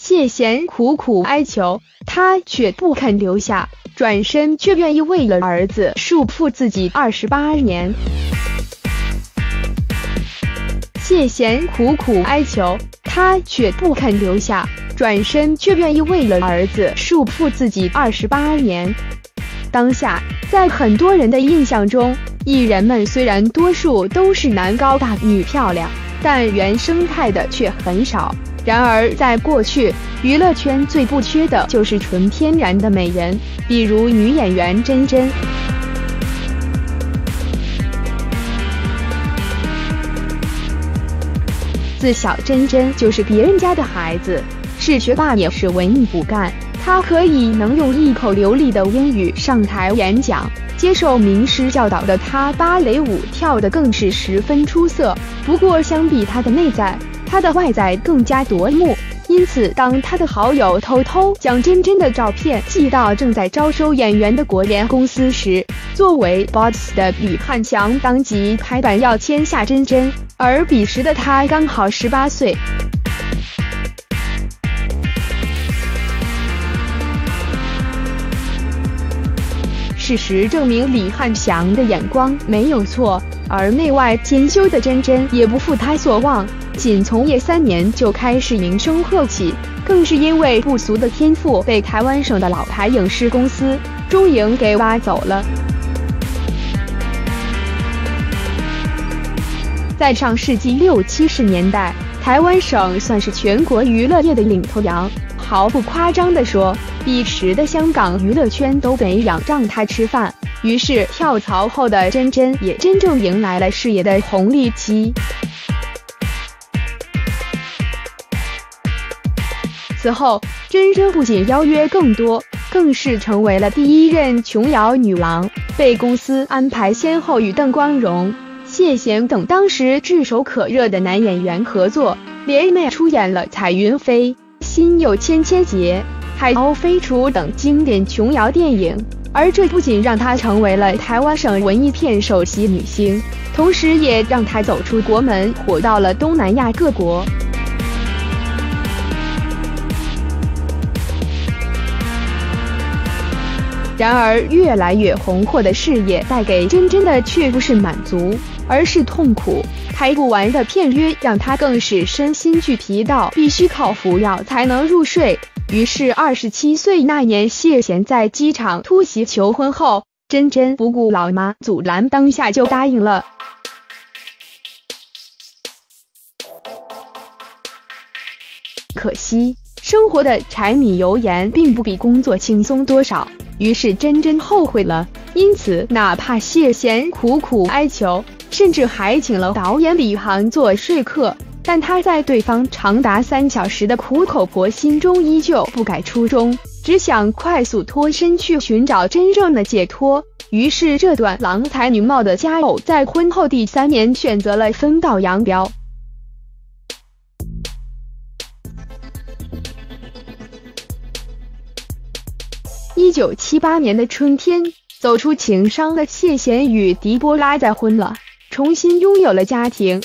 谢贤苦苦哀求，他却不肯留下，转身却愿意为了儿子束缚自己28年。谢贤苦苦哀求，他却不肯留下，转身却愿意为了儿子束缚自己28年。当下，在很多人的印象中，艺人们虽然多数都是男高大女漂亮，但原生态的却很少。然而在过去，娱乐圈最不缺的就是纯天然的美人，比如女演员珍珍。自小珍珍就是别人家的孩子，是学霸也是文艺骨干，她能用一口流利的英语上台演讲，接受名师教导的她芭蕾舞跳得更是十分出色。不过相比她的内在，她的外在更加夺目，因此当她的好友偷偷将珍珍的照片寄到正在招收演员的国联公司时，作为 boss 的李汉祥当即拍板要签下珍珍，而彼时的他刚好18岁。事实证明李汉祥的眼光没有错，而内外兼修的珍珍也不负他所望，仅从业3年就开始名声鹤起，更是因为不俗的天赋被台湾省的老牌影视公司中影给挖走了。在上世纪60、70年代，台湾省算是全国娱乐业的领头羊，毫不夸张地说，彼时的香港娱乐圈都得仰仗他吃饭。于是跳槽后的珍珍也真正迎来了事业的红利期。此后，珍珍不仅邀约更多，更是成为了第1任琼瑶女郎，被公司安排先后与邓光荣、谢贤等当时炙手可热的男演员合作，联袂出演了《彩云飞》《心有千千结》《海鸥飞雏》等经典琼瑶电影。而这不仅让她成为了台湾省文艺片首席女星，同时也让她走出国门，火到了东南亚各国。然而越来越红火的事业带给珍珍的却不是满足，而是痛苦。拍不完的片约让她更是身心俱疲到必须靠服药才能入睡。于是27岁那年，谢贤在机场突袭求婚后，珍珍不顾老妈阻拦，当下就答应了。可惜生活的柴米油盐并不比工作轻松多少，于是珍珍后悔了。因此哪怕谢贤苦苦哀求，甚至还请了导演李航做说客，但他在对方长达3小时的苦口婆心中依旧不改初衷，只想快速脱身去寻找真正的解脱。于是这段郎才女貌的佳偶在婚后第3年选择了分道扬镳。1978年的春天，走出情伤的谢贤与狄波拉再婚了，重新拥有了家庭。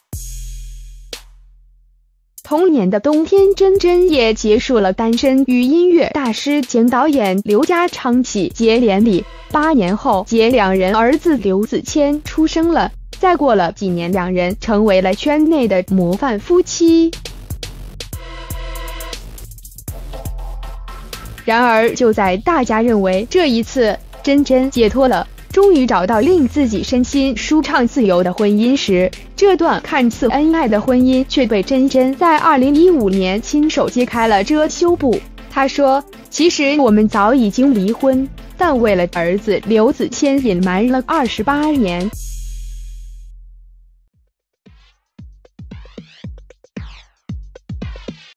同年的冬天，珍珍也结束了单身，与音乐大师兼导演刘家昌喜结连理。8年后，两人儿子刘子谦出生了。再过了几年，两人成为了圈内的模范夫妻。然而，就在大家认为这一次珍珍解脱了，终于找到令自己身心舒畅自由的婚姻时，这段看似恩爱的婚姻却被珍珍在2015年亲手揭开了遮羞布。她说：“其实我们早已经离婚，但为了儿子刘子谦隐瞒了28年。”